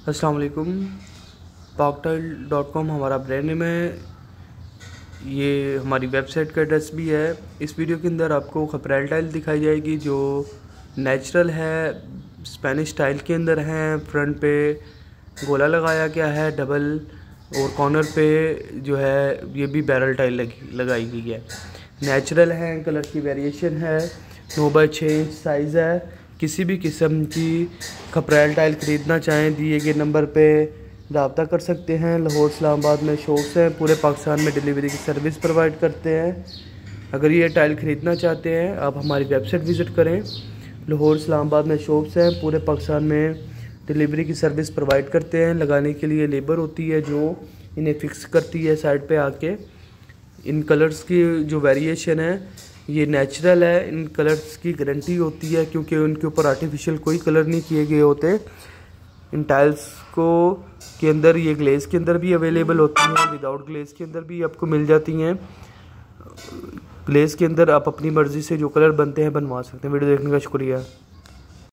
अस्सलाम वालेकुम। PakTile.com हमारा ब्रांड नेम है। ये हमारी वेबसाइट का एड्रेस भी है। इस वीडियो के अंदर आपको खपरेल टाइल दिखाई जाएगी जो नेचुरल है, स्पेनिश टाइल के अंदर है। फ्रंट पे गोला लगाया गया है डबल, और कॉर्नर पे जो है ये भी बैरल टाइल लगाई गई है। नेचुरल है, कलर की वेरिएशन है, 9x6 इंच साइज़ है। किसी भी किस्म की खपरेल टाइल ख़रीदना चाहें दिए गए नंबर पे रब्ता कर सकते हैं। लाहौर इस्लामाबाद में शॉप्स हैं, पूरे पाकिस्तान में डिलीवरी की सर्विस प्रोवाइड करते हैं। अगर ये टाइल ख़रीदना चाहते हैं आप हमारी वेबसाइट विज़िट करें। लाहौर इस्लामाबाद में शॉप्स हैं, पूरे पाकिस्तान में डिलीवरी की सर्विस प्रोवाइड करते हैं। लगाने के लिए लेबर होती है जो इन्हें फ़िक्स करती है साइड पे आके। इन कलर्स की जो वेरिएशन है ये नेचुरल है। इन कलर्स की गारंटी होती है क्योंकि उनके ऊपर आर्टिफिशियल कोई कलर नहीं किए गए होते। इन टाइल्स को के अंदर ये ग्लेज़ के अंदर भी अवेलेबल होती हैं, विदाउट ग्लेज़ के अंदर भी आपको मिल जाती हैं। ग्लेज़ के अंदर आप अपनी मर्ज़ी से जो कलर बनते हैं बनवा सकते हैं। वीडियो देखने का शुक्रिया।